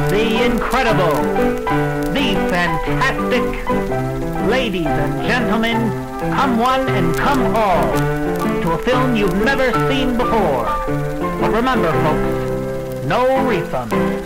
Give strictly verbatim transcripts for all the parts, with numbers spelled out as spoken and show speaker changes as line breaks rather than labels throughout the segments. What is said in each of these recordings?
the incredible, the fantastic. Ladies and gentlemen, come one and come all to a film you've never seen before. But remember, folks, no refunds.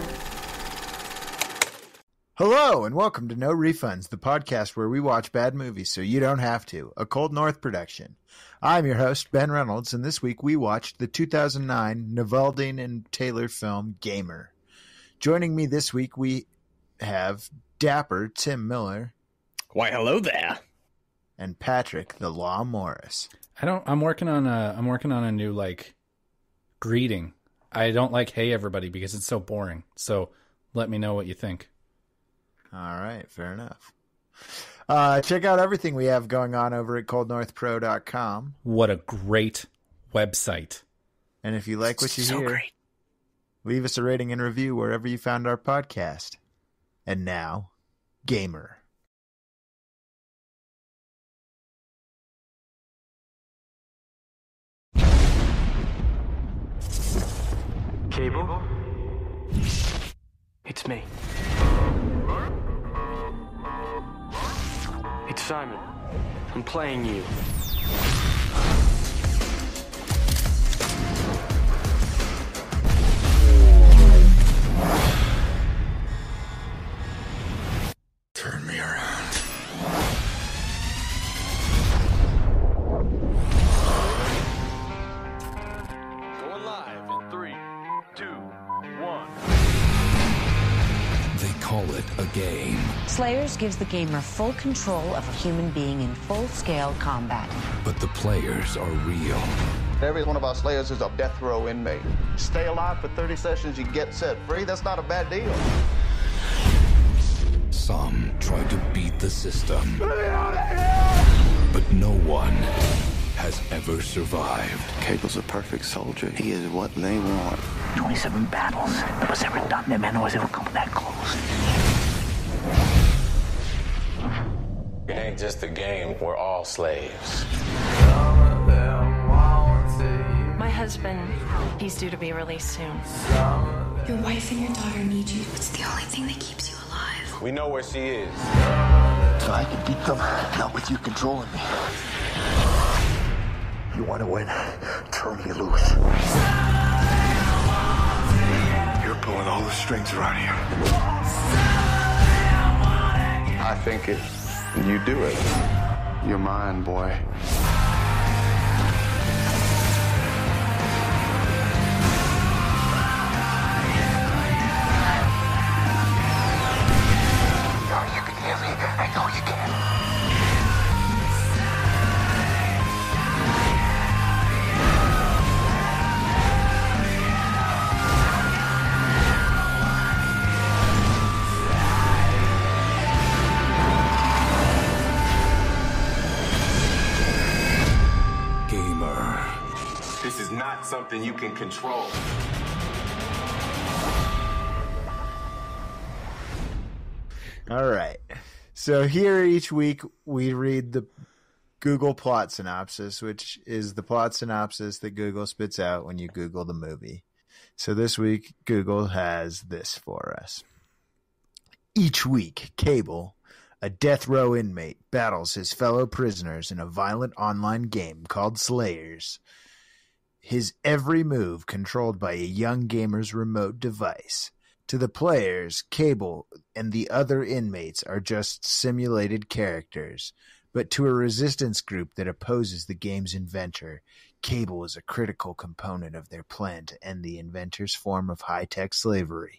Hello, and welcome to No Refunds, the podcast where we watch bad movies so you don't have to, a Cold North production. I'm your host, Ben Reynolds, and this week we watched the two thousand nine Nevaldine and Taylor film, Gamer. Joining me this week, we have Dapper Tim Miller.
Why, hello there.
And Patrick, the Law Morris.
I don't, I'm working on a, I'm working on a new, like, greeting. I don't like, hey, everybody, because it's so boring. So let me know what you think.
All right, fair enough. Uh, check out everything we have going on over at cold north pro dot com.
What a great website.
And if you like what you
so
hear,
great.
leave us a rating and review wherever you found our podcast. And now, Gamer.
Cable? It's me. It's Simon. I'm playing you.
Turn me around.
Going live in three, two, one.
They call it a game.
Slayers gives the gamer full control of a human being in full-scale combat.
But the players are real.
Every one of our Slayers is a death row inmate. Stay alive for thirty sessions, you get set free. That's not a bad deal.
Some try to beat the system. But no one has ever survived.
Cable's a perfect soldier. He is what they want.
twenty-seven battles that was ever done. No man was ever come that close.
It ain't just a game. We're all slaves.
My husband, he's due to be released soon.
Your wife and your daughter need you. It's the only thing that keeps you alive.
We know where she is.
So I can beat them, not with you controlling me. You want to win? Turn me loose. You're pulling all the strings around here.
I think it. You do it. You're mine, boy.
You can hear me. I know you can.
Gamer.
This is not something you can control.
All right. So here each week we read the Google plot synopsis, which is the plot synopsis that Google spits out when you Google the movie. So this week Google has this for us. Each week, Cable, a death row inmate, battles his fellow prisoners in a violent online game called Slayers. His every move controlled by a young gamer's remote device. To the players, Cable and the other inmates are just simulated characters, but to a resistance group that opposes the game's inventor, Cable is a critical component of their plan to end the inventor's form of high-tech slavery.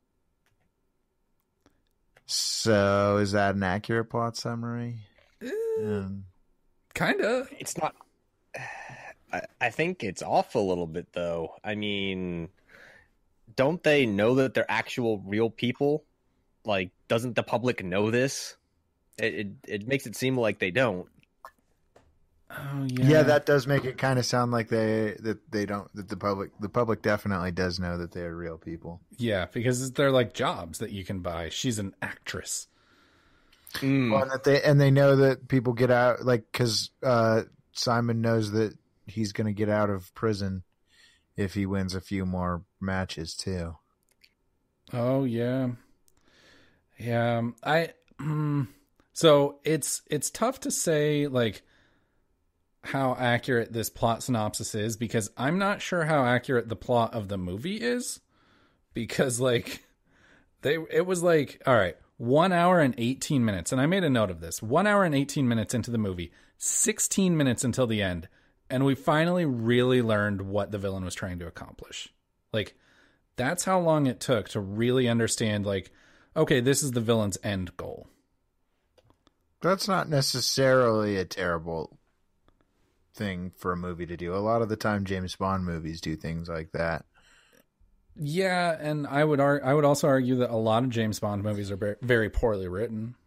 So, is that an accurate plot summary?
Uh,
um,
Kinda.
It's not... I, I think it's off a little bit, though. I mean... Don't they know that they're actual real people? Like, doesn't the public know this? It it, it makes it seem like they don't.
Oh yeah.
Yeah, that does make it kind of sound like they that they don't that the public the public definitely does know that they're real people.
Yeah, because they're like jobs that you can buy. She's an actress.
Mm.
Well, and, that they, and they know that people get out, like, because uh, Simon knows that he's going to get out of prison if he wins a few more matches too.
Oh yeah, yeah. I so it's it's tough to say like how accurate this plot synopsis is because I'm not sure how accurate the plot of the movie is because like they it was like all right, one hour and eighteen minutes, and I made a note of this. One hour and eighteen minutes into the movie, sixteen minutes until the end, and we finally really learned what the villain was trying to accomplish. Like. That's how long it took to really understand, like, okay, this is the villain's end goal.
That's not necessarily a terrible thing for a movie to do. A lot of the time, James Bond movies do things like that.
Yeah, and I would ar- I would also argue that a lot of James Bond movies are very poorly written.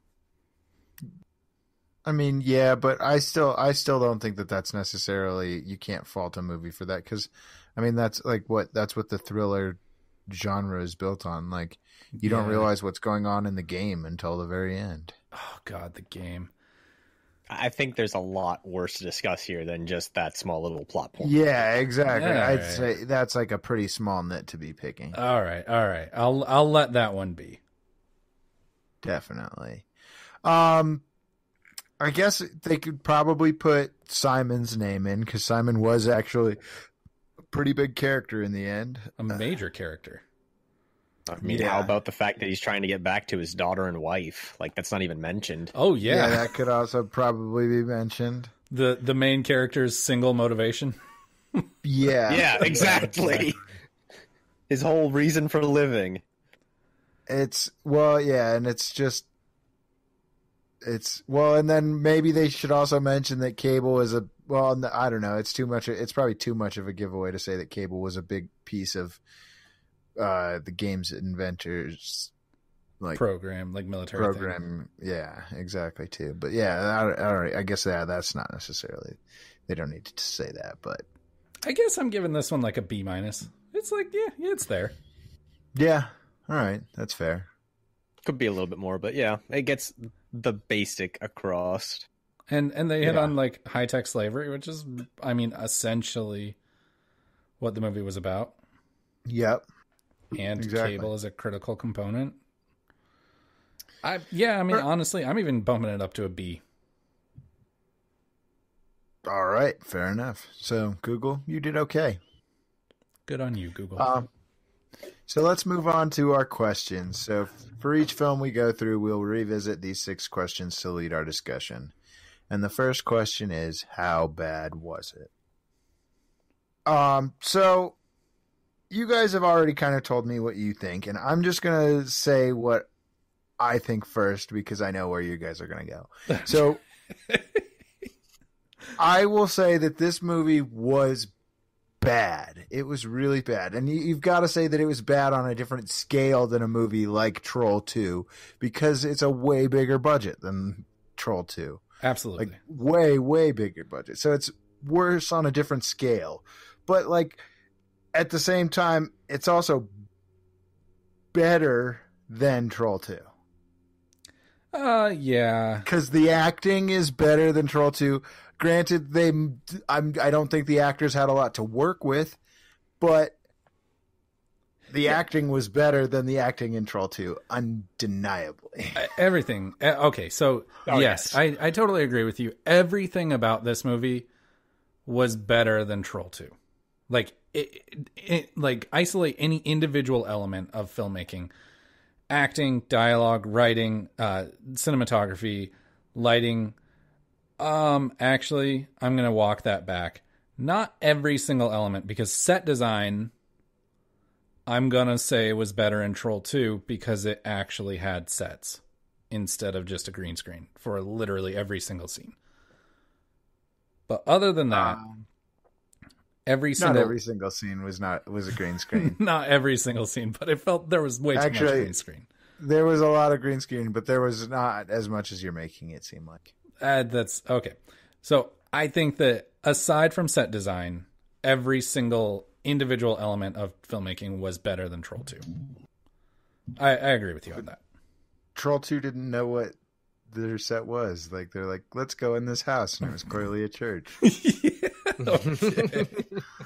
I mean, yeah, but I still I still don't think that that's necessarily, you can't fault a movie for that because, I mean, that's like what that's what the thriller genre is built on. Like, you don't
Yeah.
realize what's going on in the game until the very end.
Oh God, the game.
I think there's a lot worse to discuss here than just that small little plot point.
Yeah, exactly.
Yeah,
I'd
right.
say that's like a pretty small nit to be picking.
All right, all right. I'll I'll let that one be.
Definitely. Um, I guess they could probably put Simon's name in because Simon was actually a pretty big character in the end.
A major character.
I mean,
Yeah.
how about the fact that he's trying to get back to his daughter and wife? Like, that's not even mentioned.
Oh yeah,
Yeah, that could also probably be mentioned.
the the main character's single motivation.
Yeah.
Yeah, exactly. His whole reason for living.
It's, well, yeah, and it's just, it's, well, and then maybe they should also mention that Cable is a, well, no, I don't know, it's too much, it's probably too much of a giveaway to say that Cable was a big piece of uh, the game's inventors, like,
program, like military
program,
thing.
yeah, exactly, too. But yeah, all right, I guess yeah, that's not necessarily, they don't need to say that, but.
I guess I'm giving this one like a B minus. It's like, yeah, yeah, it's there.
Yeah, all right, that's fair.
Could be a little bit more, but yeah, it gets the basic across.
And and they hit
Yeah.
on like high tech slavery, which is, I mean, essentially what the movie was about.
Yep.
And
Exactly.
Cable is a critical component. I yeah, I mean, honestly, I'm even bumping it up to a B.
All right, fair enough. So, Google, you did okay.
Good on you, Google.
Um, so let's move on to our questions. So for each film we go through, we'll revisit these six questions to lead our discussion. And the first question is, how bad was it? Um, so you guys have already kind of told me what you think, and I'm just going to say what I think first because I know where you guys are going to go. So I will say that this movie was bad. It was really bad. And you, you've got to say that it was bad on a different scale than a movie like Troll two because it's a way bigger budget than Troll two.
Absolutely.
Like way, way bigger budget. So it's worse on a different scale. But like at the same time, it's also better than Troll two.
Uh, yeah.
Because the acting is better than Troll two. Granted, they I'm, I don't think the actors had a lot to work with, but the yeah. acting was better than the acting in Troll two, undeniably.
Everything. Okay, so
oh,
yes,
yes.
I, I totally agree with you. Everything about this movie was better than Troll two. Like, it, it, it, like isolate any individual element of filmmaking. Acting, dialogue, writing, uh, cinematography, lighting. Um, actually, I'm going to walk that back. Not every single element, because set design, I'm going to say was better in Troll two because it actually had sets instead of just a green screen for literally every single scene. But other than that, um, every single...
Not every single scene was not was a green screen.
Not every single scene, but it felt there was way too
actually,
much green screen.
There was a lot of green screen, but there was not as much as you're making it seem like.
Uh, that's okay. So I think that aside from set design, every single individual element of filmmaking was better than Troll two. I, I agree with you on that.
Troll two didn't know what their set was. Like, they're like, let's go in this house. And it was clearly a church.
Yeah. Okay.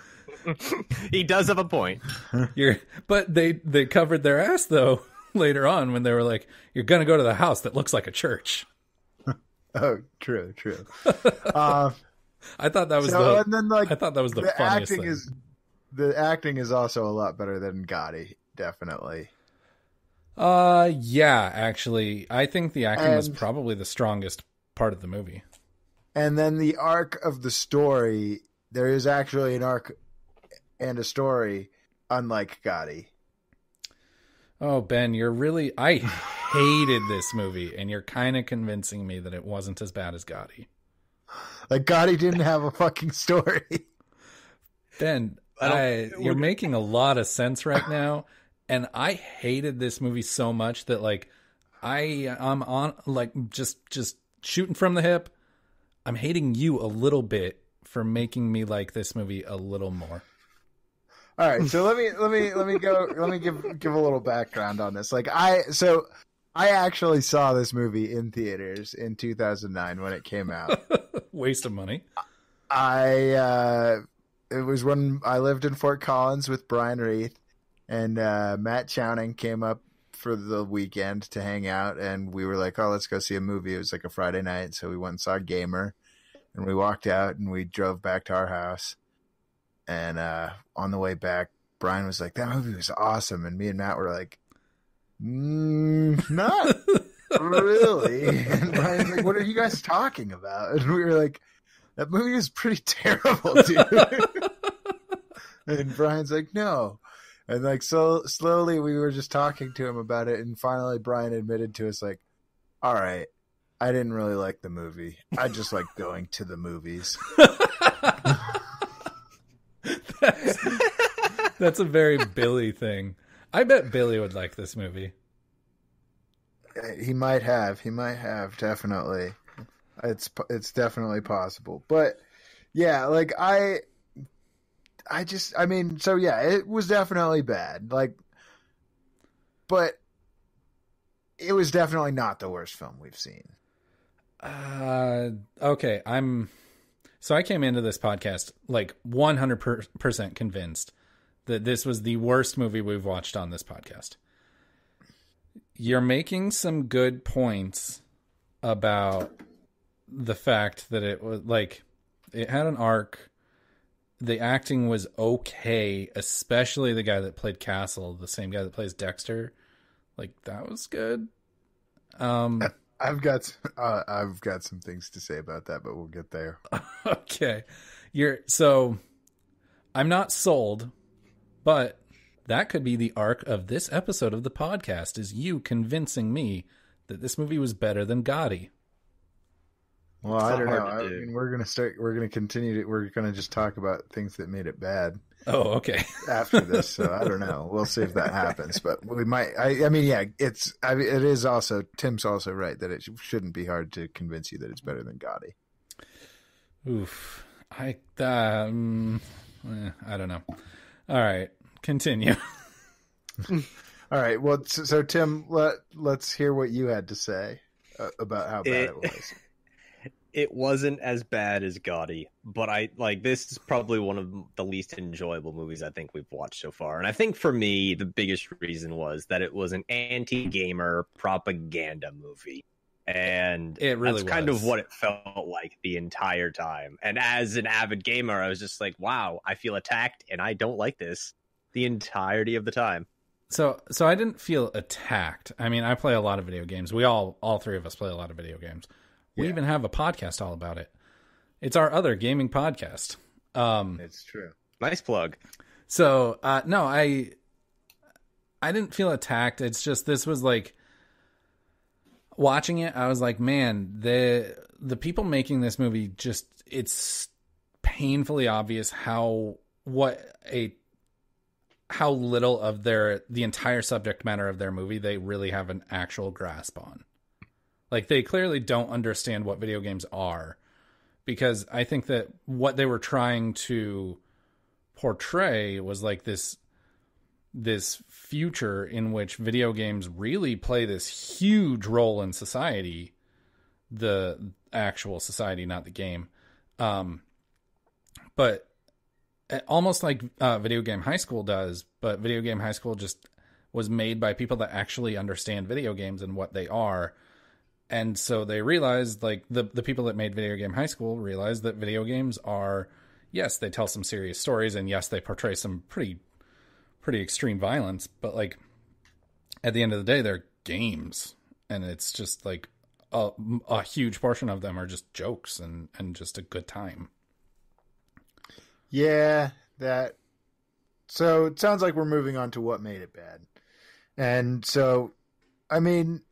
He does have a point.
You're, but they they covered their ass though later on when they were like, "You're gonna go to the house that looks like a church."
Oh, true, true. uh,
I thought that was
so,
the.
And then, like,
I thought that was the,
the
funniest
acting
thing.
is the acting is also a lot better than Gotti, definitely.
Uh, yeah, actually, I think the acting
and,
was probably the strongest part of the movie.
And then the arc of the story, there is actually an arc and a story, unlike Gotti.
Oh, Ben, you're really... I hated this movie, and you're kind of convincing me that it wasn't as bad as Gotti.
Like, Gotti didn't have a fucking story.
Ben, I, you're making a lot of sense right now, and I hated this movie so much that, like, I, I'm on, like, just, just shooting from the hip. I'm hating you a little bit for making me like this movie a little more.
All right, so let me let me let me go let me give give a little background on this. Like I so I actually saw this movie in theaters in two thousand nine when it came out.
Waste of money.
I uh, it was when I lived in Fort Collins with Brian Reith, and uh, Matt Chowning came up for the weekend to hang out, and we were like, "Oh, let's go see a movie." It was like a Friday night, so we went and saw Gamer, and we walked out and we drove back to our house. And uh, on the way back, Brian was like, "That movie was awesome," and me and Matt were like, mm, "Not really." And Brian's like, "What are you guys talking about?" And we were like, "That movie is pretty terrible, dude." And Brian's like, "No." And like so slowly we were just talking to him about it, and finally Brian admitted to us, like, "All right, I didn't really like the movie. I just like going to the movies."
that's, that's a very Billy thing. I bet Billy would like this movie.
He might have. He might have, definitely. It's it's definitely possible. But yeah, like I I just I mean, so yeah, it was definitely bad. Like but it was definitely not the worst film we've seen.
Uh okay, I'm So I came into this podcast like one hundred percent convinced that this was the worst movie we've watched on this podcast. You're making some good points about the fact that it was like, it had an arc. The acting was okay, especially the guy that played Castle, the same guy that plays Dexter. Like, that was good. Um,
I've got uh, I've got some things to say about that, but we'll get there.
Okay. You're so I'm not sold, but that could be the arc of this episode of the podcast, is you convincing me that this movie was better than Gotti.
Well, I don't know. I mean, we're gonna start. We're gonna continue to. We're gonna just talk about things that made it bad.
Oh, okay.
After this, so I don't know. We'll see if that happens, but we might. I, I mean, yeah, it's. I mean, it is also. Tim's also right that it shouldn't be hard to convince you that it's better than Gotti.
Oof. I. Um, eh, I don't know. All right, continue.
All right. Well, so, so Tim, let let's hear what you had to say uh, about how bad it, it was.
It wasn't as bad as Gotti, but I like this is probably one of the least enjoyable movies I think we've watched so far. And I think for me, the biggest reason was that it was an anti-gamer propaganda movie. And
it really
that's kind
was.
of what it felt like the entire time. And as an avid gamer, I was just like, wow, I feel attacked and I don't like this the entirety of the time.
So so I didn't feel attacked. I mean, I play a lot of video games. We all, all three of us play a lot of video games. We yeah. even have a podcast all about it. It's our other gaming podcast. Um,
it's true.
Nice plug.
So, uh, no, I I didn't feel attacked. It's just, this was like, watching it, I was like, man, the the people making this movie, just, it's painfully obvious how, what a, how little of their, the entire subject matter of their movie they really have an actual grasp on. Like, they clearly don't understand what video games are, because I think that what they were trying to portray was like this, this future in which video games really play this huge role in society, the actual society, not the game. Um, but almost like uh, Video Game High School does, but Video Game High School just was made by people that actually understand video games and what they are. And so they realized, like, the, the people that made Video Game High School realized that video games are, yes, they tell some serious stories, and yes, they portray some pretty, pretty extreme violence, but, like, at the end of the day, they're games. And it's just, like, a, a huge portion of them are just jokes and, and just a good time.
Yeah, that. So it sounds like we're moving on to what made it bad. And so, I mean...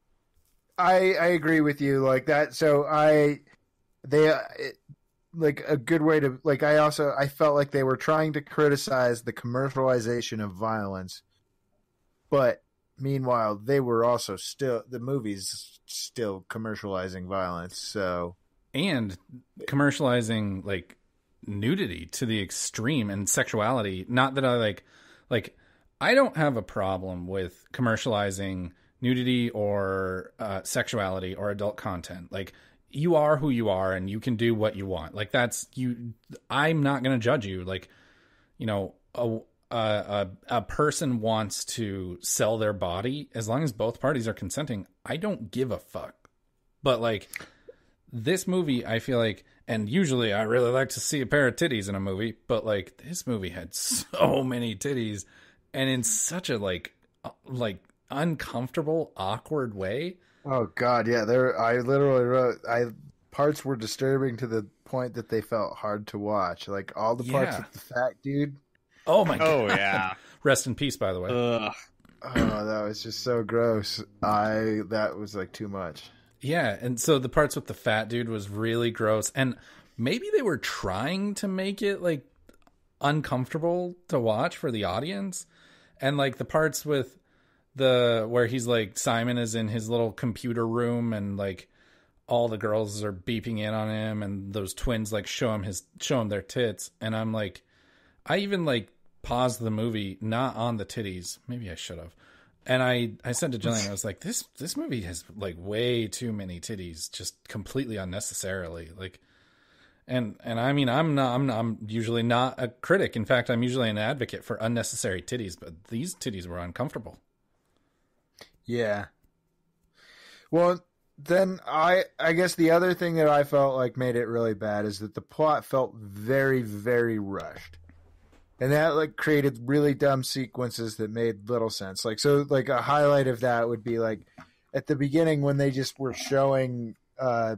I, I agree with you like that. So I, they, uh, it, like a good way to, like, I also, I felt like they were trying to criticize the commercialization of violence, but meanwhile, they were also still, the movie's still commercializing violence. So,
and commercializing like nudity to the extreme and sexuality. Not that I like, like, I don't have a problem with commercializing nudity or uh, sexuality or adult content. Like, you are who you are and you can do what you want. Like, that's you. I'm not going to judge you. Like, you know, a, a, a person wants to sell their body as long as both parties are consenting. I don't give a fuck. But like this movie, I feel like, and usually I really like to see a pair of titties in a movie, but like this movie had so many titties and in such a like, like, uncomfortable, awkward way.
Oh God, yeah. There, I literally wrote. I parts were disturbing to the point that they felt hard to watch. Like all the parts
Yeah.
with the fat dude.
Oh my god.
Oh yeah.
Rest in peace, by the way.
Ugh.
Oh, that was just so gross. I that was like too much.
Yeah, and so the parts with the fat dude was really gross, and maybe they were trying to make it like uncomfortable to watch for the audience, and like the parts with the where he's like Simon is in his little computer room and like all the girls are beeping in on him and those twins like show him his show him their tits, and I'm like, I even like paused the movie not on the titties, maybe I should have, and I I said to Jillian, I was like, this this movie has like way too many titties, just completely unnecessarily, like. And and I mean, I'm not I'm I'm usually not a critic. In fact, I'm usually an advocate for unnecessary titties, but these titties were uncomfortable.
Yeah. Well, then I I guess the other thing that I felt like made it really bad is that the plot felt very, very rushed. And that like created really dumb sequences that made little sense. Like so like a highlight of that would be like at the beginning when they just were showing uh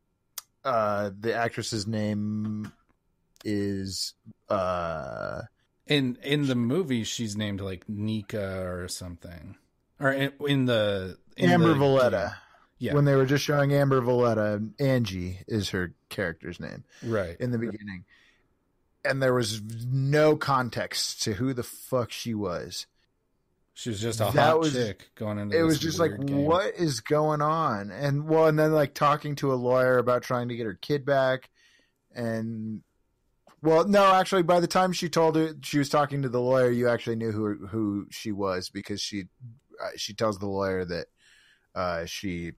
uh the actress's name is uh
in in the movie she's named like Nika or something. Or in, in the in
Amber
the,
Valletta.
Yeah.
When they were just showing Amber Valletta, Angie is her character's name.
Right.
In the beginning. And there was no context to who the fuck she was.
She was just a
That
hot
was-
chick going into
It
this
was just like,
weird game.
what is going on? And well, and then like talking to a lawyer about trying to get her kid back. And well, no, actually, by the time she told her she was talking to the lawyer, you actually knew who who she was because she uh, she tells the lawyer that uh, she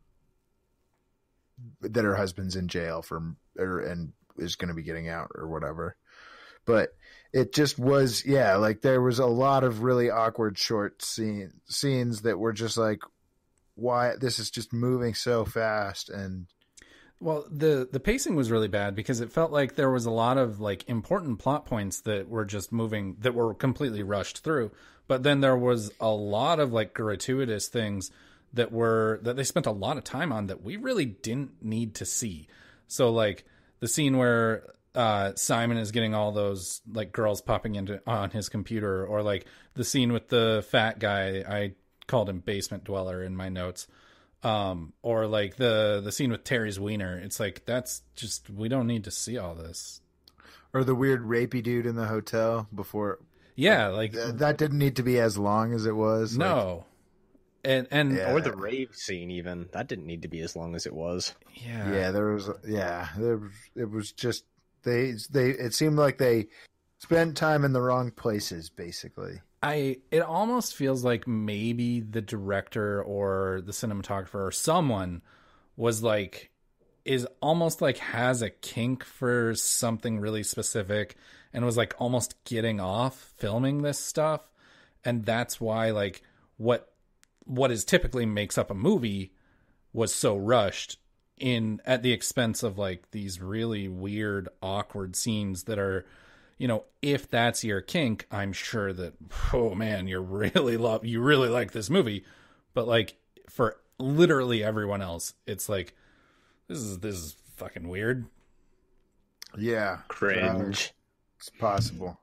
that her husband's in jail for or and is going to be getting out or whatever. But it just was, yeah, like there was a lot of really awkward short scene, scenes that were just like, why this is just moving so fast. And
Well, the the pacing was really bad because it felt like there was a lot of like important plot points that were just moving that were completely rushed through. But then there was a lot of like gratuitous things that were that they spent a lot of time on that we really didn't need to see. So like the scene where uh, Simon is getting all those like girls popping into on his computer, or like the scene with the fat guy, I called him basement dweller in my notes. Um, or like the, the scene with Terry's wiener. It's like, that's just, we don't need to see all this.
or the weird rapey dude in the hotel before.
Yeah. Like
th- that didn't need to be as long as it was.
No. And, and,
Yeah.
Or the rave scene, even that didn't need to be as long as it was.
yeah.
Yeah, there was. Yeah, there. Was, it was just they. They. It seemed like they spent time in the wrong places, basically.
I it almost feels like maybe the director or the cinematographer or someone was like is almost like has a kink for something really specific and was like almost getting off filming this stuff. And that's why like what what is typically makes up a movie was so rushed in at the expense of like these really weird, awkward scenes that are, you know, if that's your kink, I'm sure that, oh man, you're really love, you really like this movie. But like for literally everyone else, it's like, this is, this is fucking weird.
Yeah.
Cringe.
Uh, it's possible.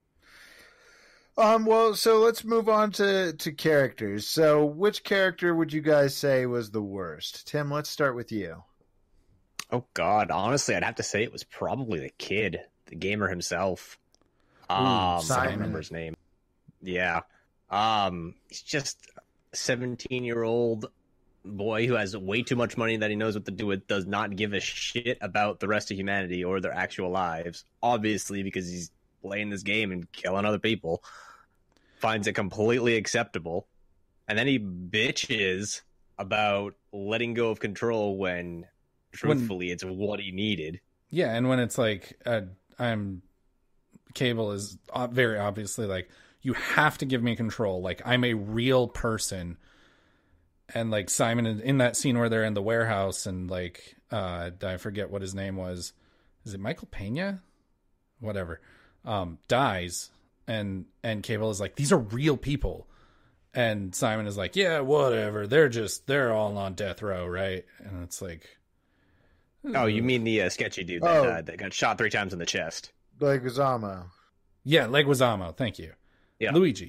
Um, well, so let's move on to, to characters. So which character would you guys say was the worst? Tim, let's start with you.
Oh, God. Honestly, I'd have to say it was probably the kid, the gamer himself. Um,
Ooh,
I
Simon.
don't remember his name. Yeah. Um, he's just a seventeen-year-old boy who has way too much money that he knows what to do with, does not give a shit about the rest of humanity or their actual lives. Obviously, because he's playing this game and killing other people. Finds it completely acceptable. And then he bitches about letting go of control when, truthfully, when, it's what he needed.
Yeah, and when it's like, uh, I'm... Cable is very obviously like, you have to give me control. Like, I'm a real person. And like Simon in that scene where they're in the warehouse and like, uh, I forget what his name was. Is it Michael Pena? Whatever. Um, dies. And, and Cable is like, these are real people. And Simon is like, yeah, whatever. They're just, they're all on death row. Right. And it's like,
oh, you mean the uh, sketchy dude that,
Oh.
uh, that got shot three times in the chest.
Leguizamo.
yeah, Leguizamo. Thank you.
Yeah.
Luigi.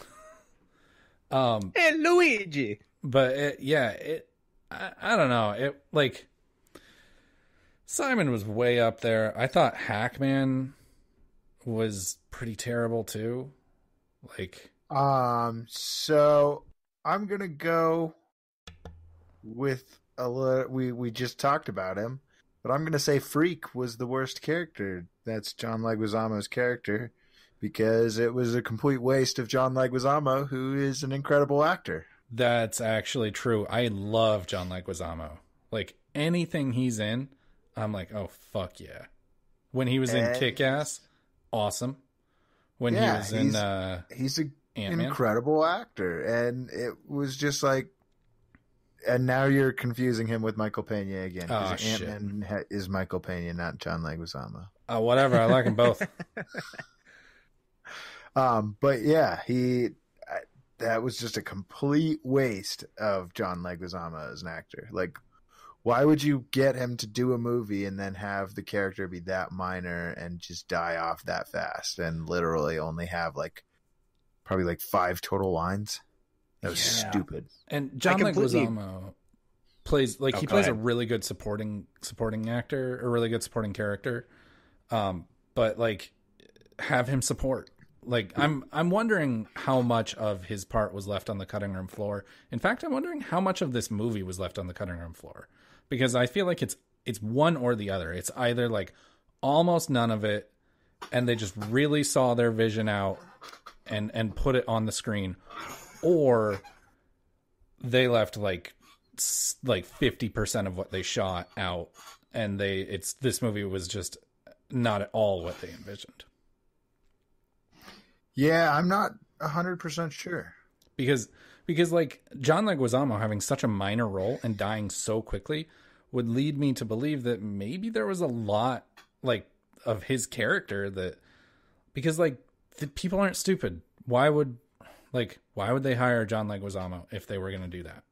Um,
Hey, Luigi.
But it, yeah, it, I, I don't know. It like Simon was way up there. I thought Hackman was pretty terrible too. Like,
Um, so I'm gonna go with a little. We we just talked about him, but I'm gonna say Freak was the worst character. That's John Leguizamo's character, because it was a complete waste of John Leguizamo, who is an incredible actor.
that's actually true. I love John Leguizamo. Like anything he's in, I'm like, oh fuck yeah. When he was in
And-
Kick-Ass, awesome. When
Yeah,
he was
he's-
in uh,
He's an
Ant-Man,
incredible actor, and it was just like. And now you're confusing him with Michael Pena again.
Oh,
Because
shit.
Ant-Man ha- is Michael Pena, not John Leguizamo.
uh, whatever. I like them both.
Um, but yeah, he I, that was just a complete waste of John Leguizamo as an actor. Like, why would you get him to do a movie and then have the character be that minor and just die off that fast and literally only have like probably like five total lines? That was
Yeah.
stupid.
And John
completely-
Leguizamo plays like
Oh,
he
go
plays a
ahead.
really good supporting supporting actor, a really good supporting character. Um, but like have him support. Like I'm I'm wondering how much of his part was left on the cutting room floor. In fact, I'm wondering how much of this movie was left on the cutting room floor. Because I feel like it's it's one or the other. It's either like almost none of it and they just really saw their vision out and and put it on the screen, or they left like s- like fifty percent of what they shot out, and they it's this movie was just not at all what they envisioned.
Yeah, I'm not one hundred percent sure.
Because because like John Leguizamo having such a minor role and dying so quickly would lead me to believe that maybe there was a lot like of his character that, because like the people aren't stupid. Why would like why would they hire John Leguizamo if they were going to do that?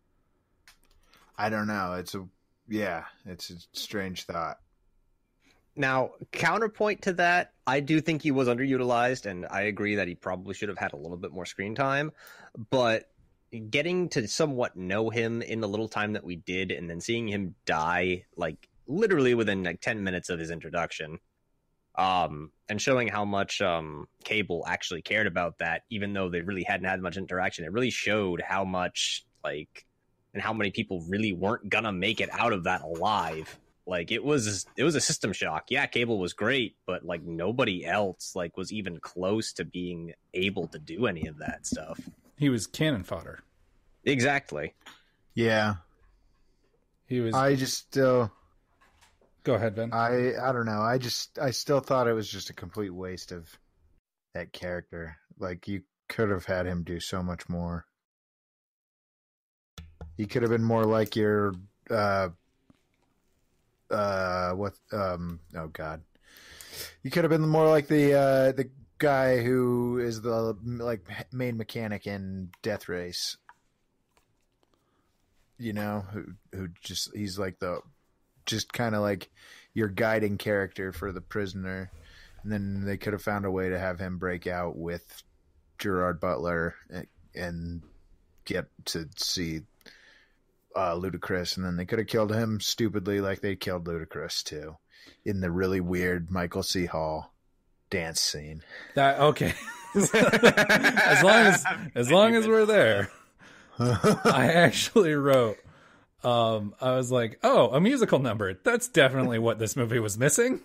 I don't know. It's a yeah, it's a strange thought.
Now, counterpoint to that, I do think he was underutilized, and I agree that he probably should have had a little bit more screen time. But getting to somewhat know him in the little time that we did, and then seeing him die, like, literally within, like, ten minutes of his introduction, um, and showing how much um, Cable actually cared about that, even though they really hadn't had much interaction, it really showed how much, like, and how many people really weren't gonna make it out of that alive. Like, it was it was a system shock. Yeah, Cable was great, but like nobody else like was even close to being able to do any of that stuff.
He was cannon fodder.
Exactly.
Yeah.
He was
I just still
Go ahead, Ben.
I I don't know. I just I still thought it was just a complete waste of that character. Like, you could have had him do so much more. He could have been more like your uh uh what um oh god. You could have been more like the uh the guy who is the like main mechanic in Death Race. You know, who who just he's like the just kind of like your guiding character for the prisoner. And then they could have found a way to have him break out with Gerard Butler and, and get to see uh, Ludacris. And then they could have killed him stupidly like they killed Ludacris too, in the really weird Michael C. Hall dance scene.
That okay. as long as as long as we're there. I actually wrote, um, I was like, oh, a musical number. That's definitely what this movie was missing.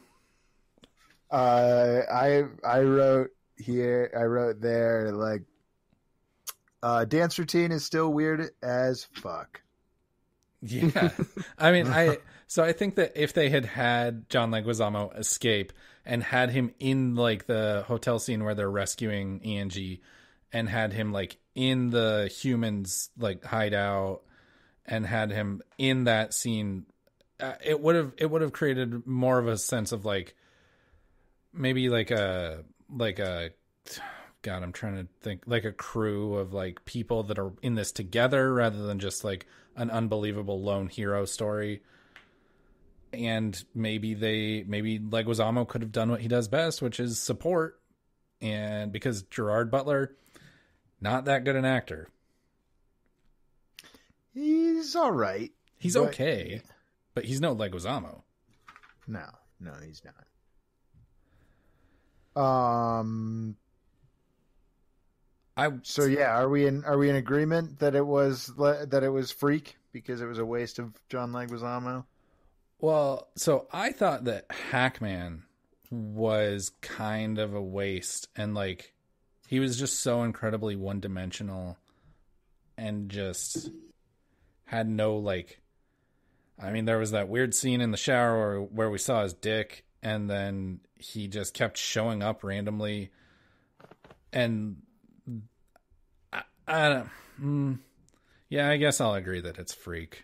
Uh, I I wrote here, I wrote there, like, uh, dance routine is still weird as fuck.
Yeah. I mean, I so I think that if they had had John Leguizamo escape and had him in, like, the hotel scene where they're rescuing Angie and had him, like, in the humans like hideout and had him in that scene, uh, it would have it would have created more of a sense of like maybe like a like a god I'm trying to think like a crew of like people that are in this together rather than just like an unbelievable lone hero story. And maybe they maybe Leguizamo could have done what he does best, which is support. And because Gerard Butler, not that good an actor.
He's all right.
He's
but...
okay, but he's no Leguizamo.
No, no, he's not. Um,
I
so yeah, are we in are we in agreement that it was that it was Freak because it was a waste of John Leguizamo?
Well, so I thought that Hackman was kind of a waste, and like he was just so incredibly one-dimensional and just had no, like... I mean, there was that weird scene in the shower where, where we saw his dick, and then he just kept showing up randomly. And I, I don't... Mm, yeah, I guess I'll agree that it's Freak.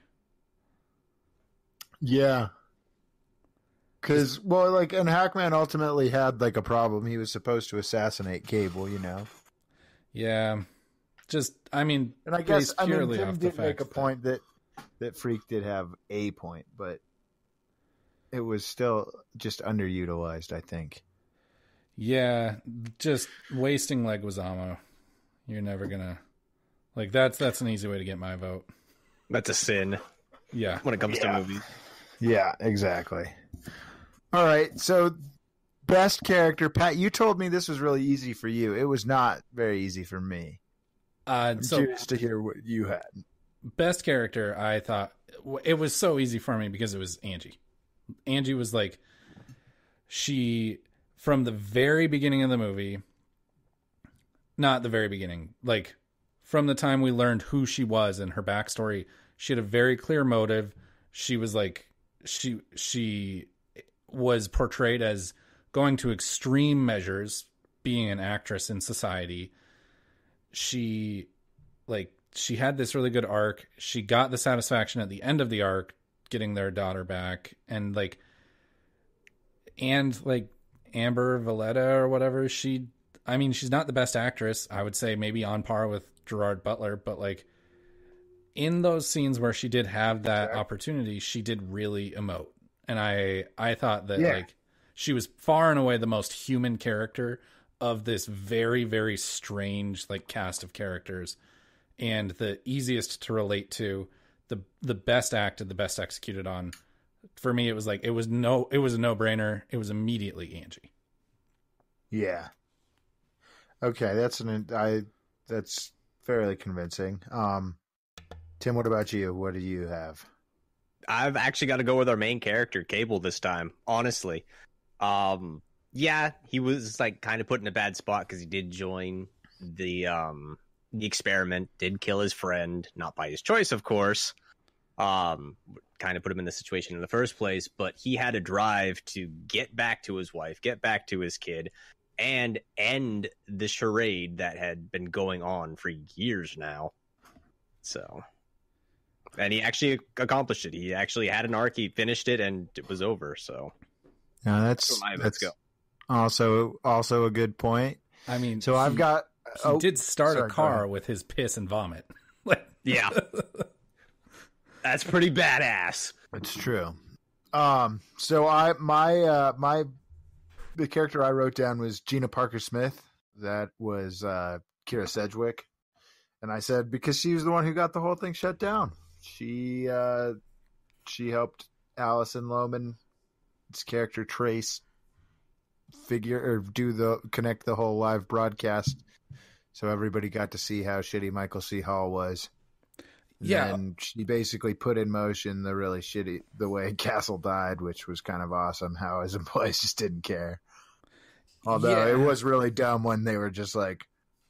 Yeah. Because, well, like, and Hackman ultimately had, like, a problem. He was supposed to assassinate Cable, you know?
Yeah. Just, I mean,
and I guess, I mean, Tim
off
did
the
make a
fact
point that, that Freak did have a point, but it was still just underutilized, I think.
Yeah, just wasting Leguizamo. You're never gonna... Like, that's that's an easy way to get my vote.
That's a sin.
Yeah.
When it comes
yeah.
to movies.
Yeah, exactly. All right, so best character. Pat, you told me this was really easy for you. It was not very easy for me.
Uh,
I'm
so
curious to hear what you had.
Best character, I thought... It was so easy for me because it was Angie. Angie was like... She... From the very beginning of the movie... Not the very beginning. Like, from the time we learned who she was and her backstory, she had a very clear motive. She was like... She... She... was portrayed as going to extreme measures being an actress in society. She like she had this really good arc. She got the satisfaction at the end of the arc getting their daughter back, and like and like Amber Valletta or whatever, she I mean she's not the best actress. I would say maybe on par with Gerard Butler, but like in those scenes where she did have that opportunity, she did really emote. And I, I thought that yeah. like she was far and away the most human character of this very, very strange like cast of characters, and the easiest to relate to, the the best acted, the best executed on. For me, it was like it was no, it was a no brainer. It was immediately Angie.
Yeah. Okay, that's an I. That's fairly convincing. Um, Tim, what about you? What do you have?
I've actually got to go with our main character, Cable, this time. Honestly, um, yeah, he was like kind of put in a bad spot because he did join the um the experiment, did kill his friend, not by his choice, of course. um, kind of put him in the situation in the first place. But he had a drive to get back to his wife, get back to his kid, and end the charade that had been going on for years now. So, and he actually accomplished it. He actually had an arc. He finished it, and it was over. So,
no, that's
my,
that's
go.
also also a good point.
I mean,
so
he,
I've got.
He
oh,
did start
sorry,
a car with his piss and vomit.
Yeah, that's pretty badass.
It's true. Um. So I my uh my the character I wrote down was Gina Parker Smith. That was uh, Kira Sedgwick. And I said, because she was the one who got the whole thing shut down. She uh, she helped Allison Lohman's character Trace figure or do the connect the whole live broadcast, so everybody got to see how shitty Michael C. Hall was.
Yeah,
and she basically put in motion the really shitty the way Castle died, which was kind of awesome. How his employees just didn't care. Although
yeah.
it was really dumb when they were just like,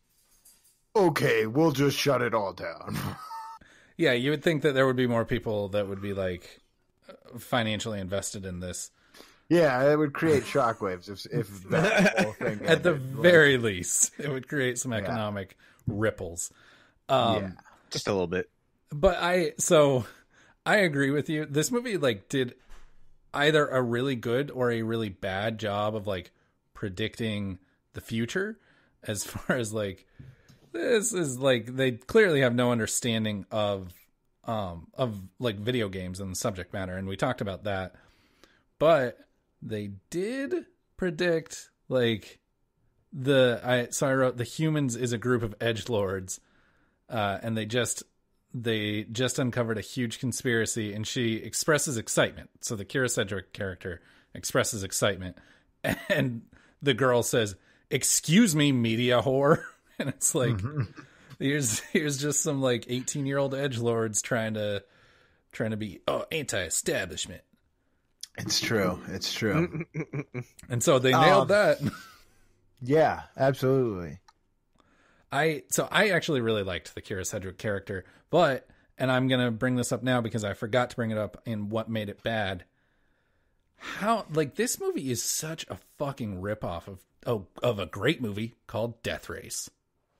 okay, we'll just shut it all down.
Yeah, you would think that there would be more people that would be like financially invested in this.
Yeah, it would create shockwaves if if that whole thing
at the
like,
very least, it would create some economic yeah. ripples. Um,
yeah, just a little bit.
But I so I agree with you. This movie like did either a really good or a really bad job of like predicting the future, as far as like this is like they clearly have no understanding of um of like video games and the subject matter, and we talked about that. But they did predict like the I so I wrote the humans is a group of edgelords, uh, and they just they just uncovered a huge conspiracy, and she expresses excitement. So the Kira Sedgwick character expresses excitement, and the girl says, "Excuse me, media whore," and it's like mm-hmm. here's here's just some like eighteen year old edgelords trying to trying to be oh anti-establishment.
It's true. It's true.
And so they nailed um, that.
Yeah, absolutely.
I so I actually really liked the Kira Sedgwick character, but and I'm going to bring this up now because I forgot to bring it up in what made it bad. How like this movie is such a fucking ripoff of oh, of a great movie called Death Race.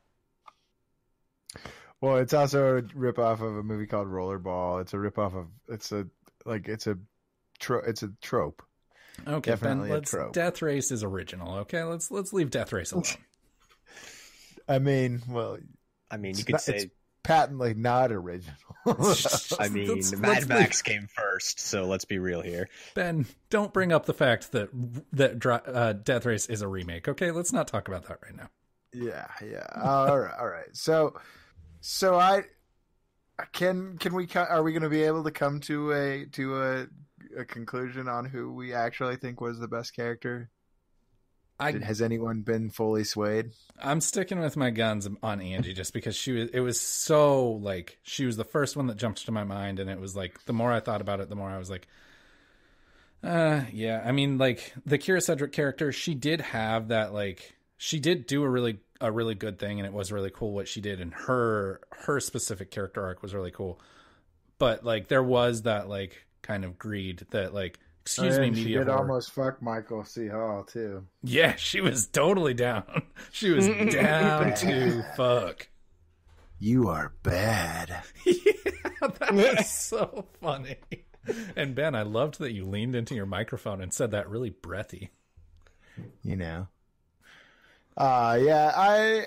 Well, it's also a ripoff of a movie called Rollerball. It's a ripoff of it's a like it's a Tro- it's a trope.
Okay,
definitely
Ben, let's,
a trope.
Death Race is original. Okay, let's let's leave Death Race alone.
I mean, well,
I mean, you could
not,
say
it's patently not original.
I mean, let's, Mad let's Max leave. Came first, so let's be real here.
Ben, don't bring up the fact that that uh, Death Race is a remake. Okay, let's not talk about that right now.
Yeah, yeah. all right, all right. So, so I can can we are we going to be able to come to a to a a conclusion on who we actually think was the best character? I, Did, has anyone been fully swayed?
I'm sticking with my guns on Angie just because she was, it was so like, she was the first one that jumped to my mind. And it was like, the more I thought about it, the more I was like, uh, yeah, I mean, like the Kira Sedgwick character, she did have that, like, she did do a really, a really good thing. And it was really cool what she did. And her, her specific character arc was really cool. But like, there was that like, kind of greed that like excuse
oh,
me
media
media
she did
horror.
Almost fuck Michael C. Hall too.
Yeah, she was totally down. She was down to fuck.
You are bad.
Yeah, that was so funny. And Ben, I loved that you leaned into your microphone and said that really breathy.
You know. Uh yeah, I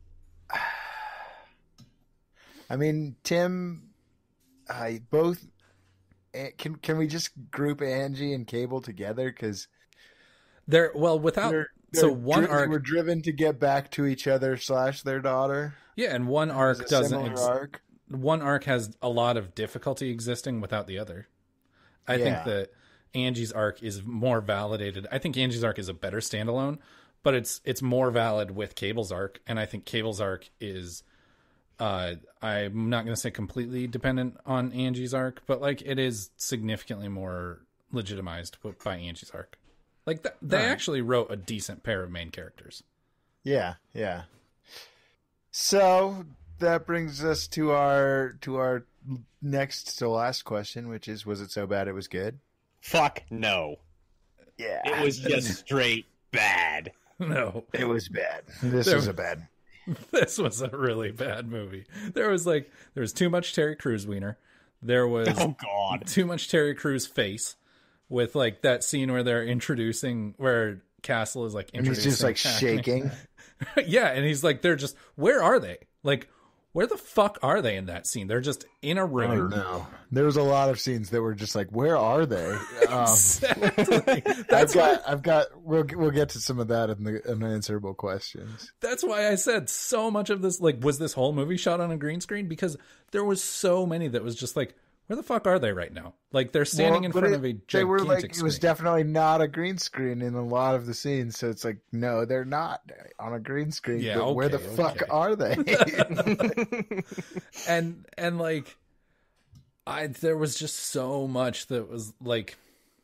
I mean Tim I both Can can we just group Angie and Cable together? Because
they're well without
they're, they're
so one
dri-
arc
were driven to get back to each other slash their daughter.
Yeah, and one arc doesn't. Ex-
arc.
One arc has a lot of difficulty existing without the other. I yeah. think that Angie's arc is more validated. I think Angie's arc is a better standalone, but it's it's more valid with Cable's arc, and I think Cable's arc is. Uh, I'm not going to say completely dependent on Angie's arc, but like it is significantly more legitimized by Angie's arc. Like th- they right. actually wrote a decent pair of main characters.
Yeah, yeah. So that brings us to our to our next to last question, which is, was it so bad it was good?
Fuck no.
Yeah.
It was just straight bad.
No.
It was bad. This
There-
was a bad.
This was a really bad movie. There was like there was too much Terry Crews wiener. There was
Oh god.
too much Terry Crews face with like that scene where they're introducing where Castle is like
And he's
introducing
just like
Hackney.
shaking.
Yeah, and he's like they're just where are they? Like where the fuck are they in that scene? They're just in a
I
room.
don't know. There was a lot of scenes that were just like, where are they? Um,
Exactly.
I've
That's
got,
why,
I've got, we'll, we'll get to some of that in the unanswerable questions.
that's why I said so much of this, like, was this whole movie shot on a green screen? Because there was so many that was just like, where the fuck are they right now? Like, they're standing
Well,
in
but
front
it-
of a gigantic
They were like, it was
screen.
definitely not a green screen in a lot of the scenes. So it's like, no, they're not on a green screen.
Yeah,
but where the
okay,
fuck
okay.
are they?
and and like I there was just so much that was like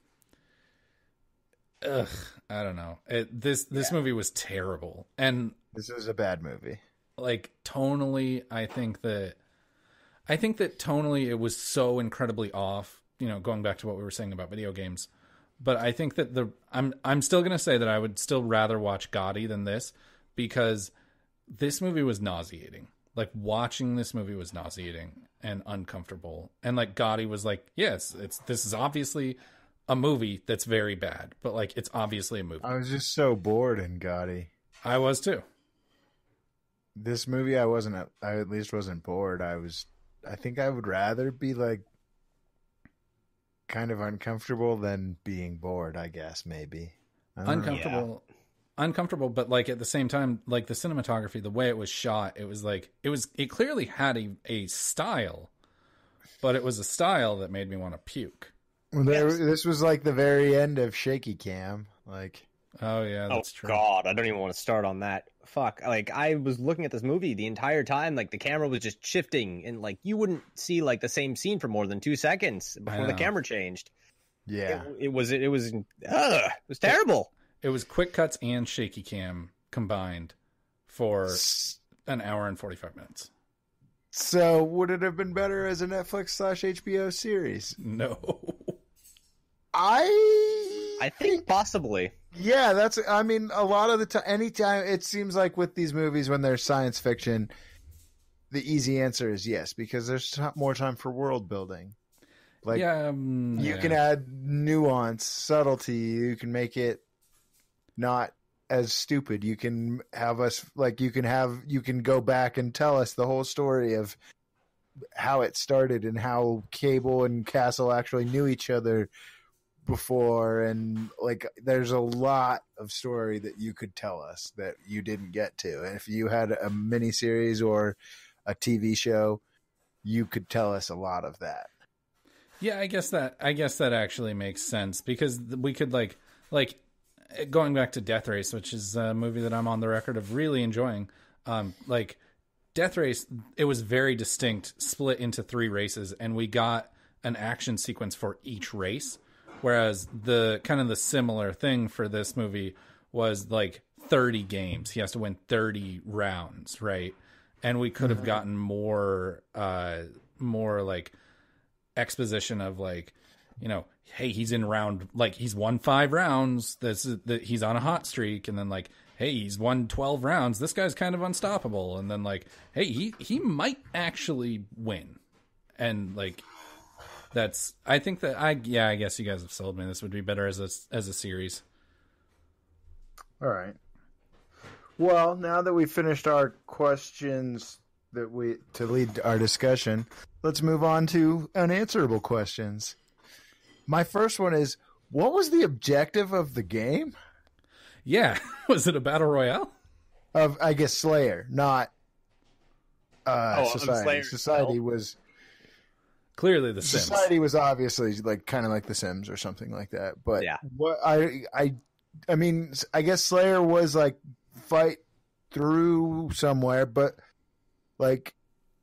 ugh, I don't know. It, this this
Yeah.
movie was terrible. And
This was a bad movie.
like tonally, I think that I think that tonally it was so incredibly off, you know, going back to what we were saying about video games. But I think that the I'm I'm still going to say that I would still rather watch Gotti than this, because this movie was nauseating. Like, watching this movie was nauseating and uncomfortable. And like Gotti was like, yes, it's this is obviously a movie that's very bad, but like it's obviously a movie.
I was just so bored in Gotti.
I was too.
This movie, I wasn't, I at least wasn't bored. I was, I think I would rather be like kind of uncomfortable than being bored, I guess, maybe. I don't know.
Uncomfortable. Uncomfortable, but like at the same time, like the cinematography, the way it was shot, it was like it was it clearly had a, a style, but it was a style that made me want to puke.
Well, there, this was like the very end of Shaky Cam. Like,
Oh yeah,
Oh
that's true.
god, I don't even want to start on that. Fuck. Like, I was looking at this movie the entire time, like the camera was just shifting, and like you wouldn't see like the same scene for more than two seconds before the
know.
camera changed.
yeah,
It, it was it was ugh, it was terrible.
It was quick cuts and shaky cam combined for an hour and forty-five minutes.
so would it have been better as a Netflix slash H B O series?
No.
I,
I think possibly.
yeah, that's. I mean, a lot of the time, anytime it seems like with these movies when they're science fiction, the easy answer is yes, because there's t- more time for world building. Like,
yeah, um,
you
yeah.
can add nuance, subtlety. You can make it not as stupid. You can have us like you can have you can go back and tell us the whole story of how it started and how Cable and Castle actually knew each other before, and like there's a lot of story that you could tell us that you didn't get to. And if you had a miniseries or a T V show, you could tell us a lot of that.
Yeah, I guess that I guess that actually makes sense, because we could like like going back to Death Race, which is a movie that I'm on the record of really enjoying. Um, like Death Race, it was very distinct, split into three races, and we got an action sequence for each race. Whereas the kind of the similar thing for this movie was like thirty games. He has to win thirty rounds, right? And we could have gotten more, uh, more like exposition of like, you know, hey, he's in round, like he's won five rounds. This is that he's on a hot streak, and then like, hey, he's won twelve rounds. This guy's kind of unstoppable. And then like, hey, he he might actually win, and like. That's. I think that I. Yeah, I guess you guys have sold me. This would be better as a as a series.
All right. Well, now that we've finished our questions that we to lead our discussion, let's move on to unanswerable questions. My first one is, what was the objective of the game?
Yeah, was it a battle royale?
Of I guess Slayer, not uh,
Oh, of
Society.
Slayer
Society
itself?
was
Clearly, The Sims.
Society was obviously like kind of like The Sims or something like that. But
Yeah.
what I I I mean, I guess Slayer was like fight through somewhere, but like,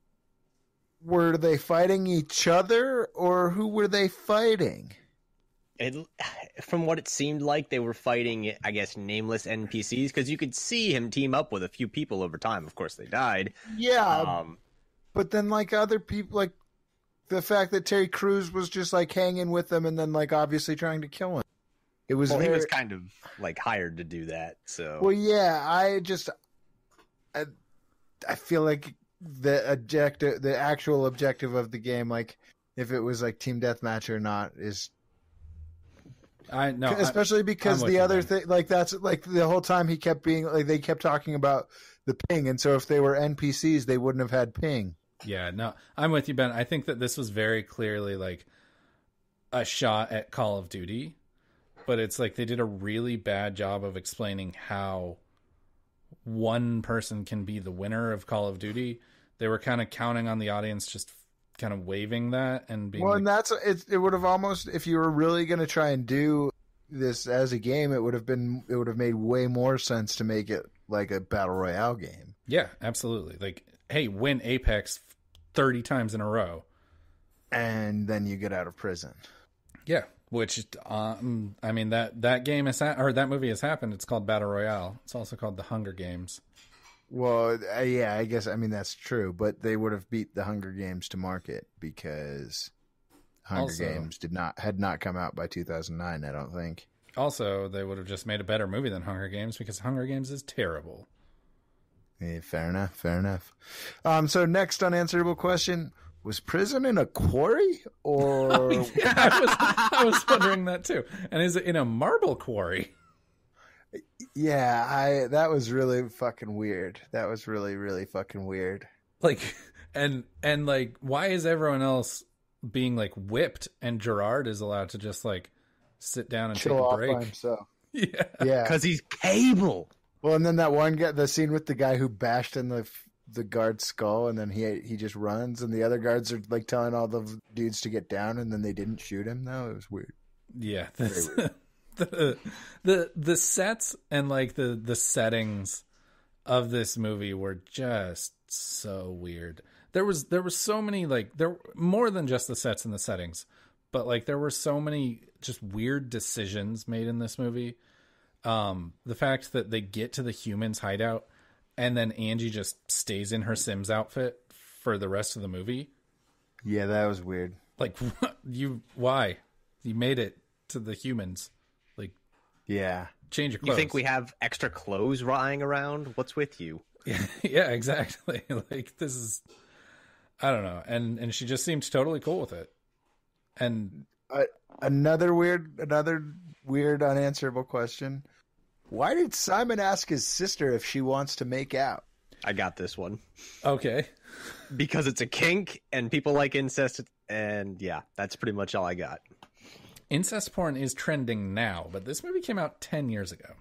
were they fighting each other or who were they fighting?
It, from what it seemed like, they were fighting, I guess, nameless N P Cs, because you could see him team up with a few people over time. Of course, they died.
Yeah,
Um,
but then like other people, like the fact that Terry Crews was just like hanging with them and then like obviously trying to kill him. It was
well,
very...
he was kind of like hired to do that. So
well, yeah, I just I, I feel like the objective, the actual objective of the game, like if it was like team deathmatch or not, is
I know,
especially because
I'm
the other
you,
thing, like that's like the whole time he kept being like they kept talking about the ping, and so if they were N P Cs, they wouldn't have had ping.
Yeah, no, I'm with you, Ben. I think that this was very clearly like a shot at Call of Duty, but it's like they did a really bad job of explaining how one person can be the winner of Call of Duty. They were kind of counting on the audience just kind of waving that and being
well,
like,
and that's it. It would have almost, if you were really going to try and do this as a game, it would have been, it would have made way more sense to make it like a battle royale game.
Yeah, absolutely. Like, hey, win Apex thirty times in a row,
and then you get out of prison.
Yeah, which um, I mean that that game is ha- or that movie has happened. It's called Battle Royale. It's also called The Hunger Games.
Well, uh, yeah, I guess I mean that's true, but they would have beat the Hunger Games to market because Hunger
also,
Games did not had not come out by two thousand nine. I don't think.
Also, they would have just made a better movie than Hunger Games because Hunger Games is terrible.
Yeah, fair enough. Fair enough. Um, so next unanswerable question: was prison in a quarry or?
Oh, yeah, I was I was wondering that too. And is it in a marble quarry?
Yeah, I that was really fucking weird. That was really really fucking weird.
Like, and and like, why is everyone else being like whipped and Gerard is allowed to just like sit down and
chill
take a
off
break?
by himself?
Yeah,
yeah,
because he's Cable.
Well, and then that one guy, the scene with the guy who bashed in the the guard's skull, and then he he just runs, and the other guards are like telling all the dudes to get down, and then they didn't shoot him. No, it was weird.
Yeah, this, weird. the the the sets and like the the settings of this movie were just so weird. There was there was so many like there more than just the sets and the settings, but like there were so many just weird decisions made in this movie. Um, the fact that they get to the humans' hideout and then Angie just stays in her Sims outfit for the rest of the movie.
Yeah, that was weird.
Like, what? you, why? You made it to the humans. Like,
yeah.
Change your clothes.
You think we have extra clothes lying around? What's with you?
Yeah, yeah, exactly. Like, this is, I don't know. And, and she just seemed totally cool with it. And
uh, another weird, another weird unanswerable question. Why did Simon ask his sister if she wants to make out?
I got this one.
Okay.
Because it's a kink and people like incest, and yeah, that's pretty much all I got.
Incest porn is trending now, but this movie came out ten years ago.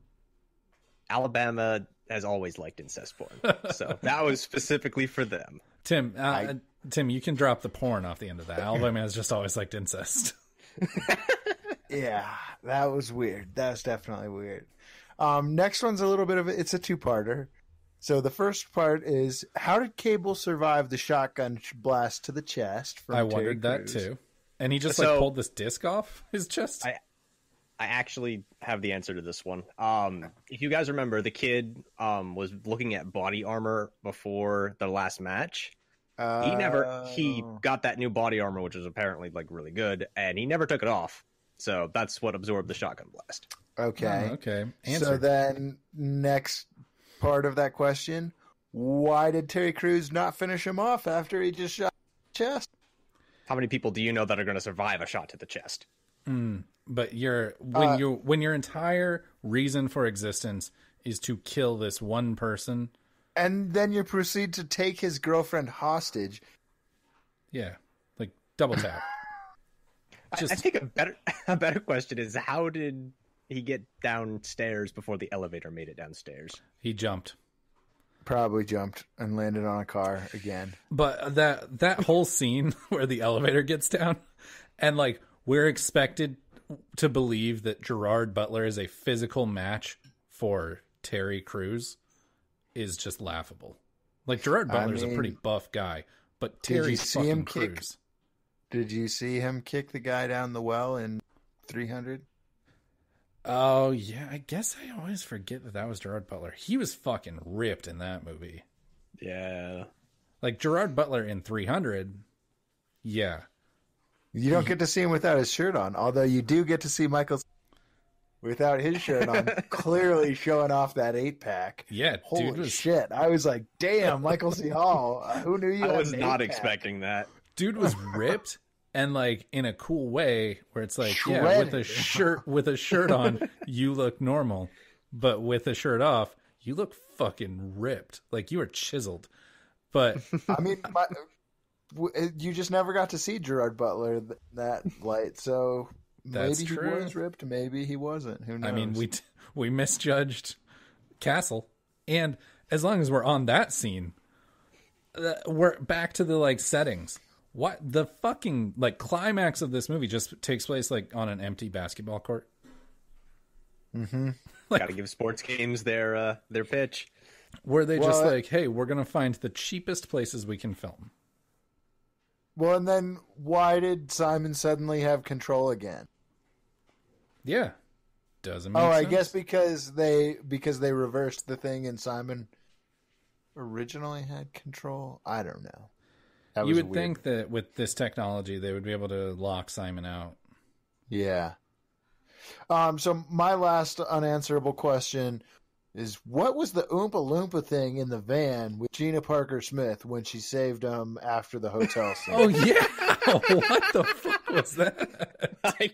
Alabama has always liked incest porn, so that was specifically for them.
Tim, uh,
I...
Tim, you can drop the porn off the end of that. Alabama has just always liked incest.
Yeah, that was weird. That was definitely weird. Um, next one's a little bit of a, it's a two-parter. So the first part is, how did Cable survive the shotgun blast to the chest? From
I
Terry
wondered that
Crews?
too. And he just
So,
like pulled this disc off his chest.
I, I actually have the answer to this one. Um, if you guys remember, the kid um, was looking at body armor before the last match.
Uh,
He never he got that new body armor, which was apparently like really good, and he never took it off. So that's what absorbed the shotgun blast.
Okay.
Oh, okay.
So
Answered.
then, next part of that question: why did Terry Crews not finish him off after he just shot the chest?
How many people do you know that are going to survive a shot to the chest?
Mm, but your when
Uh,
you when your entire reason for existence is to kill this one person,
and then you proceed to take his girlfriend hostage.
Yeah, like double tap.
Just... I, I think a better a better question is, how did he get downstairs before the elevator made it downstairs?
He jumped.
Probably jumped and landed on a car again.
But that that whole scene where the elevator gets down, and like we're expected to believe that Gerard Butler is a physical match for Terry Crews, is just laughable. Like Gerard Butler's
I mean,
a pretty buff guy, but
did you
Terry's
see
fucking
him kick?
Crews.
Did you see him kick the guy down the well in three hundred?
Oh, yeah. I guess I always forget that that was Gerard Butler. He was fucking ripped in that movie.
Yeah.
Like, Gerard Butler in three hundred Yeah.
You don't get to see him without his shirt on, although you do get to see Michael without his shirt on, clearly showing off that eight-pack.
Yeah,
Holy
dude was...
shit. I was like, damn, Michael C. Hall. Who knew you
I
had
was
an
not
eight-pack?
expecting that.
Dude was ripped and like in a cool way where it's like,
Shredded.
yeah, with a shirt with a shirt on, you look normal, but with a shirt off, you look fucking ripped. Like you are chiseled. But
I mean, my, you just never got to see Gerard Butler th- that light, so
That's
maybe
true.
he was ripped, maybe he wasn't. Who knows?
I mean, we t- we misjudged Castle, and as long as we're on that scene, uh, we're back to the like settings. What the fucking like climax of this movie just takes place like on an empty basketball court.
Mm-hmm.
Like,
Got to give sports games their uh, their pitch.
Were they
well,
just like, hey, we're gonna find the cheapest places we can film?
Well, and then why did Simon suddenly have control again?
Yeah, doesn't make
Oh,
sense.
I guess because they because they reversed the thing and Simon originally had control. I don't know. That
You
was
would
weird.
think that with this technology, they would be able to lock Simon out.
Yeah. Um. So my last unanswerable question is: what was the Oompa Loompa thing in the van with Gina Parker Smith when she saved him after the hotel scene?
Oh yeah, what the fuck was that?
I,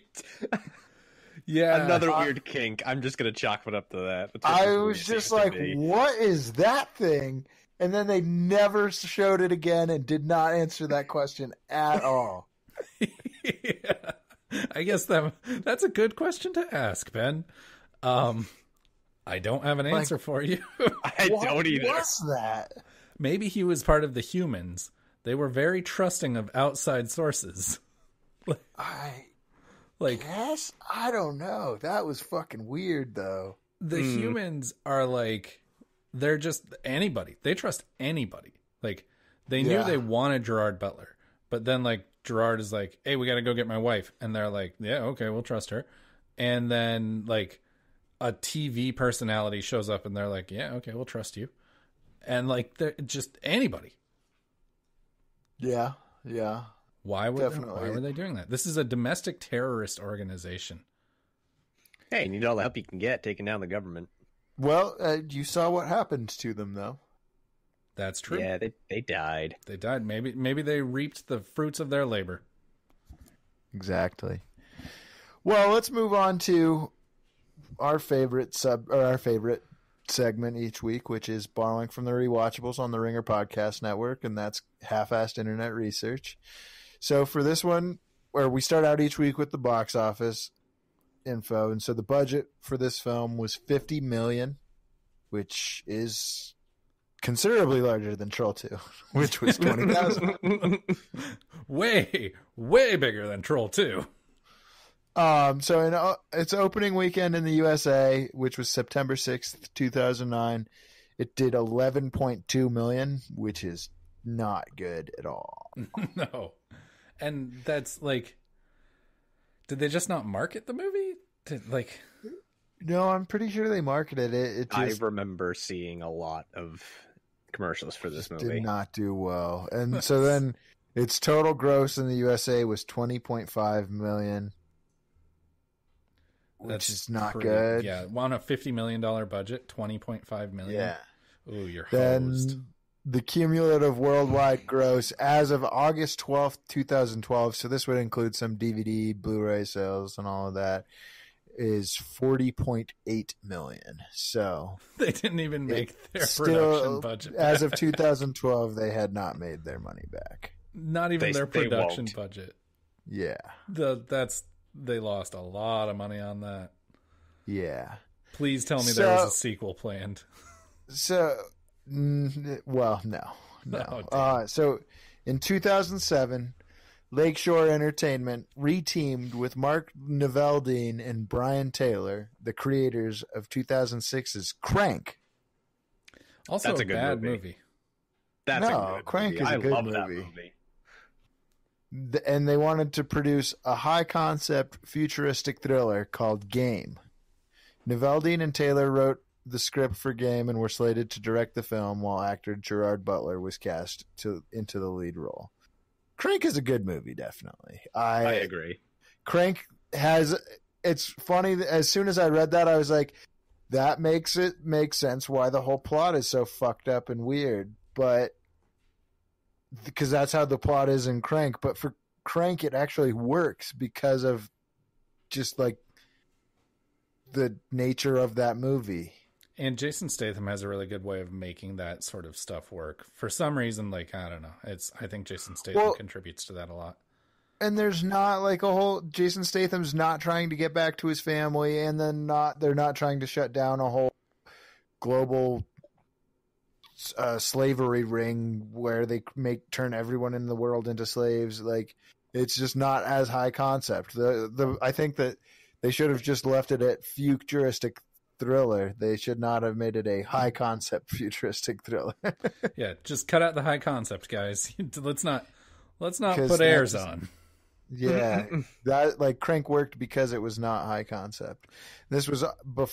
Yeah,
Another
Uh,
weird kink. I'm just gonna chalk it up to that. That's what
I
this movie
was
seems
just
to
like,
be.
what is that thing? And then they never showed it again and did not answer that question at all.
Yeah. I guess that that's a good question to ask, Ben. Um, I don't have an answer
Like,
for you.
I
What
don't either.
was that?
Maybe he was part of the humans. They were very trusting of outside sources.
I
Like
guess I don't know. That was fucking weird, though.
the humans are like they're just anybody. They trust anybody. Like they knew
Yeah.
they wanted Gerard Butler, but then like Gerard is like, "Hey, we got to go get my wife," and they're like, "Yeah, okay, we'll trust her." And then like a T V personality shows up, and they're like, "Yeah, okay, we'll trust you." And like they're just anybody.
Yeah, yeah.
Why would
Definitely.
why were they doing that? This is a domestic terrorist organization.
Hey, you need all the help you can get taking down the government.
Well, uh, you saw what happened to them, though.
That's true.
Yeah, they they died.
They died. Maybe maybe they reaped the fruits of their labor.
Exactly. Well, let's move on to our favorite sub or our favorite segment each week, which is borrowing from the rewatchables on the Ringer Podcast Network, and that's half-assed internet research. So for this one, where we start out each week with the box office info, and so the budget for this film was fifty million dollars, which is considerably larger than Troll two, which was twenty thousand.
Way, way bigger than Troll two.
Um, so in uh, its opening weekend in the U S A, which was September sixth, two thousand nine, it did eleven point two million, which is not good at all.
No. And that's like, did they just not market the movie? Did, like,
No, I'm pretty sure they marketed it. It just
I remember seeing a lot of commercials for this movie.
did not do well. And so then its total gross in the U S A was twenty point five million, which
that's
is not
pretty-
good.
Yeah, on a fifty million dollars budget, twenty point five million.
Yeah.
Ooh, you're
Then
hosed.
the cumulative worldwide gross as of August twelfth, twenty twelve, so this would include some D V D, Blu-ray sales and all of that, is forty point eight million. So
They didn't even make their
still,
production budget
as of
back.
two thousand twelve, they had not made their money back.
Not even
They-
their
they
production
won't.
budget.
Yeah.
The that's they lost a lot of money on that.
Yeah.
Please tell me
So-
there was a sequel planned.
So, mm, well, no, no.
Oh, damn.
uh, so, in two thousand seven, Lakeshore Entertainment reteamed with Mark Neveldine and Brian Taylor, the creators of two thousand six's Crank.
Also,
That's
a
a good
bad
movie.
movie.
That's
No,
a good
Crank
movie.
is a
I
good
love that
movie.
movie.
Th- And they wanted to produce a high-concept futuristic thriller called Game. Neveldine and Taylor wrote the script for Game and were slated to direct the film, while actor Gerard Butler was cast to into the lead role. Crank is a good movie, definitely. I,
I agree.
Crank has. It's funny. That as soon as I read that, I was like, that makes it make sense why the whole plot is so fucked up and weird. But because that's how the plot is in Crank. But for Crank, it actually works because of just like the nature of that movie.
And Jason Statham has a really good way of making that sort of stuff work. For some reason, like, I don't know. It's I think Jason Statham
Well,
contributes to that a lot.
And there's not like a whole Jason Statham's not trying to get back to his family, and then not they're not trying to shut down a whole global uh, slavery ring where they make turn everyone in the world into slaves. Like, it's just not as high concept. The the I think that they should have just left it at futuristic thriller. They should not have made it a high concept futuristic thriller.
Yeah, just cut out the high concept, guys. let's not let's not
'Cause
put airs
that's-
on.
Yeah, that like Crank worked because it was not high concept. This was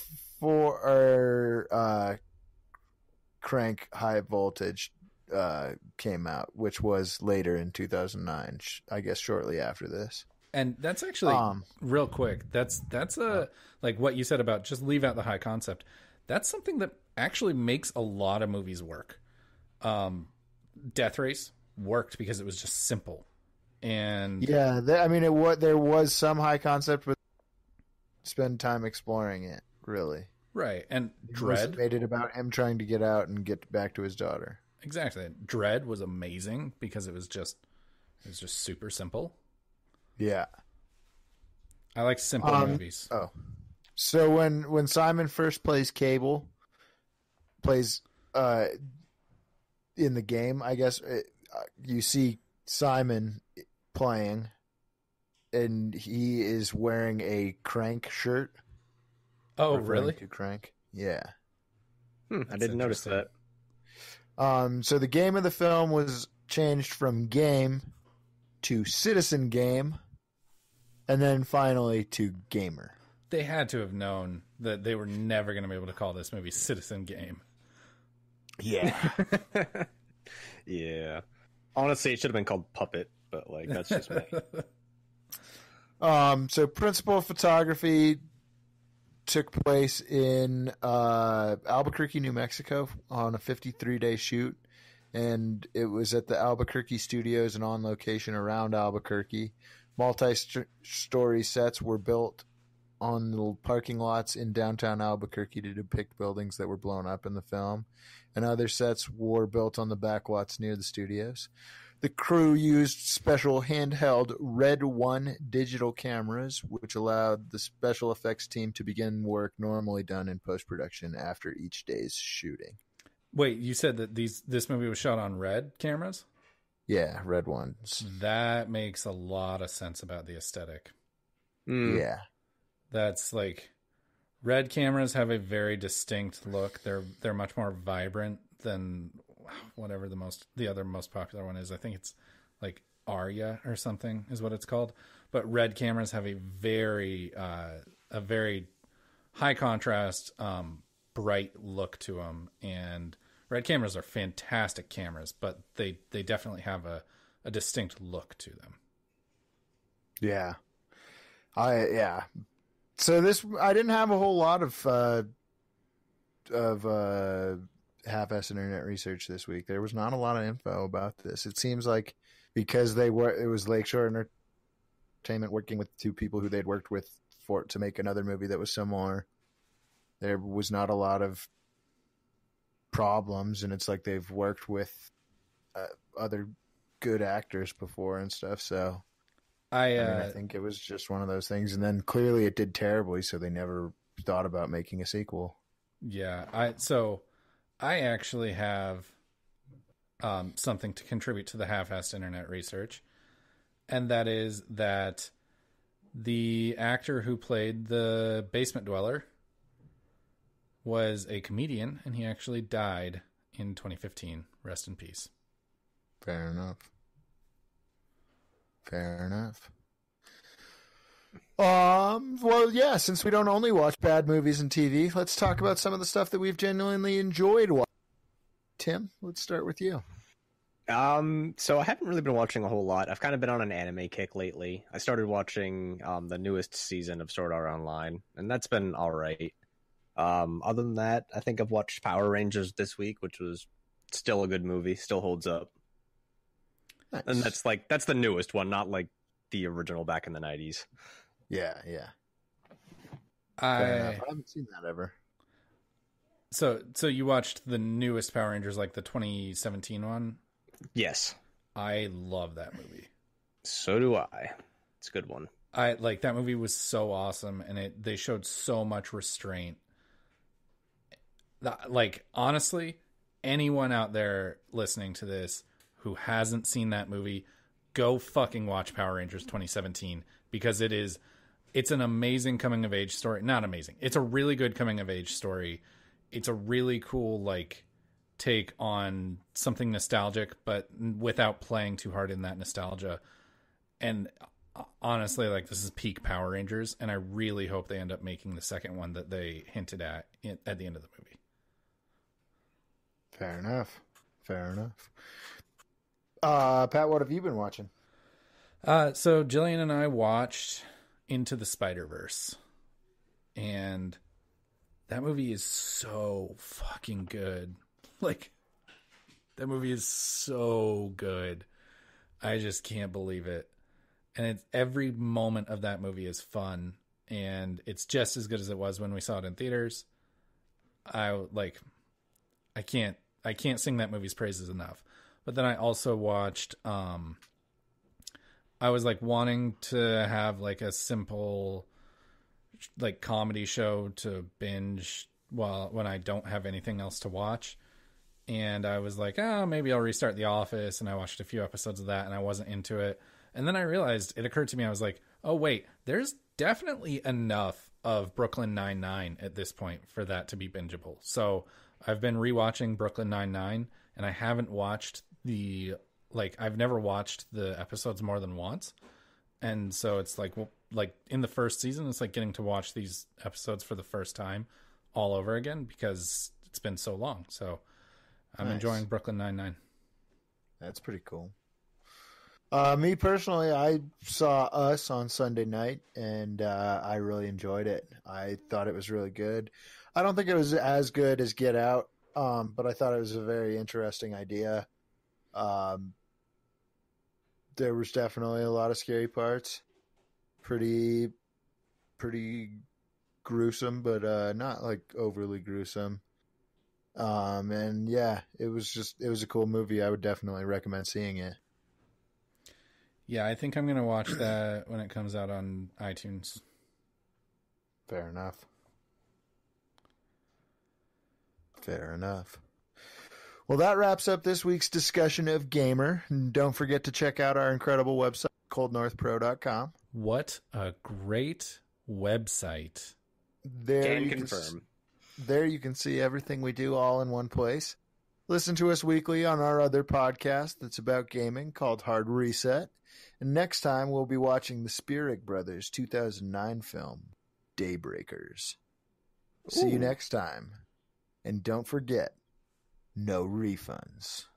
before uh, Crank High Voltage uh, came out, which was later in two thousand nine. I guess shortly after this.
And that's actually
Um,
real quick. That's that's a like what you said about just leave out the high concept. That's something that actually makes a lot of movies work. Um, Death Race worked because it was just simple. And
Yeah, th- I mean, it was there was some high concept, but spend time exploring it. Really,
right. And
It
Dread
made it about him trying to get out and get back to his daughter.
exactly. Dread was amazing because it was just it was just super simple.
Yeah,
I like simple
Um,
movies.
Oh, so when when Simon first plays Cable, plays uh in the game, I guess it, uh, you see Simon playing, and he is wearing a Crank shirt.
Oh,
referring
really?
To Crank, yeah.
Hmm, I didn't notice that.
Um, so the game of the film was changed from game to Citizen Game, and then finally to Gamer.
They had to have known that they were never going to be able to call this movie Citizen Game.
Yeah.
Yeah. Honestly, it should have been called Puppet, but like that's just me.
Um, so principal photography took place in uh, Albuquerque, New Mexico on a fifty-three day shoot. And it was at the Albuquerque studios and on location around Albuquerque. Multi-story sets were built on the parking lots in downtown Albuquerque to depict buildings that were blown up in the film. And other sets were built on the back lots near the studios. The crew used special handheld Red one digital cameras, which allowed the special effects team to begin work normally done in post-production after each day's shooting.
Wait, you said that these this movie was shot on Red cameras?
Yeah, Red ones.
That makes a lot of sense about the aesthetic.
Mm.
Yeah.
That's like Red cameras have a very distinct look. They're they're much more vibrant than whatever the most the other most popular one is. I think it's like Aria or something is what it's called. But Red cameras have a very uh, a very high contrast, um, bright look to them. And Red cameras are fantastic cameras, but they they definitely have a, a distinct look to them.
Yeah. I yeah. So this I didn't have a whole lot of uh of uh half-ass internet research this week. There was not a lot of info about this. It seems like because they were it was Lakeshore Entertainment working with two people who they'd worked with for to make another movie that was similar. There was not a lot of problems, and it's like they've worked with uh, other good actors before and stuff, so
I, uh,
I, mean, I think it was just one of those things, and then clearly it did terribly, so they never thought about making a sequel.
Yeah, I so I actually have um, something to contribute to the half-assed internet research, and that is that the actor who played the basement dweller was a comedian, and he actually died in twenty fifteen. Rest in peace.
Fair enough. Fair enough. Um. Well, yeah. Since we don't only watch bad movies and T V, let's talk about some of the stuff that we've genuinely enjoyed watching. Tim, let's start with you.
Um, so I haven't really been watching a whole lot. I've kind of been on an anime kick lately. I started watching um the newest season of Sword Art Online, and that's been all right. Um, other than that, I think I've watched Power Rangers this week, which was still a good movie, still holds up.
Nice.
And that's like that's the newest one, not like the original back in the nineties.
Yeah, yeah.
I,
Fair enough. I haven't seen that ever.
So, so you watched the newest Power Rangers, like the twenty seventeen one?
Yes.
I love that movie.
So do I. It's a good one.
I like that movie was so awesome, and it they showed so much restraint. That, like, honestly, anyone out there listening to this who hasn't seen that movie, go fucking watch Power Rangers twenty seventeen, because it is it's an amazing coming of age story. Not amazing. It's a really good coming of age story. It's a really cool, like, take on something nostalgic, but without playing too hard in that nostalgia. And honestly, like, this is peak Power Rangers, and I really hope they end up making the second one that they hinted at at the end of the movie.
Fair enough. Fair enough. Uh, Pat, what have you been watching?
Uh, so Jillian and I watched Into the Spider-Verse, and that movie is so fucking good. Like, that movie is so good. I just can't believe it. And it's, every moment of that movie is fun, and it's just as good as it was when we saw it in theaters. I like, I can't, I can't sing that movie's praises enough. But then I also watched, um, I was like wanting to have like a simple, like, comedy show to binge while when I don't have anything else to watch. And I was like, oh, maybe I'll restart The Office. And I watched a few episodes of that, and I wasn't into it. And then I realized, it occurred to me, I was like, oh, wait, there's definitely enough of Brooklyn Nine-Nine at this point for that to be bingeable. So I've been rewatching Brooklyn Nine-Nine, and I haven't watched the, like, I've never watched the episodes more than once. And so it's like, well, like in the first season, it's like getting to watch these episodes for the first time all over again, because it's been so long. So I'm
Nice.
enjoying Brooklyn Nine-Nine.
That's pretty cool. Uh, me personally, I saw Us on Sunday night, and uh, I really enjoyed it. I thought it was really good. I don't think it was as good as Get Out, um, but I thought it was a very interesting idea. Um, there was definitely a lot of scary parts. Pretty, pretty gruesome, but uh, not like overly gruesome. Um, and yeah, it was just, it was a cool movie. I would definitely recommend seeing it.
Yeah, I think I'm going to watch that when it comes out on iTunes.
Fair enough. Fair enough. Well, that wraps up this week's discussion of Gamer. And don't forget to check out our incredible website, cold north pro dot com.
What a great website.
There
Can
you
confirm.
Can, there you can see everything we do all in one place. Listen to us weekly on our other podcast that's about gaming called Hard Reset. And next time we'll be watching the Spierig Brothers two thousand nine film, Daybreakers. See you
Ooh.
next time. And don't forget, no refunds.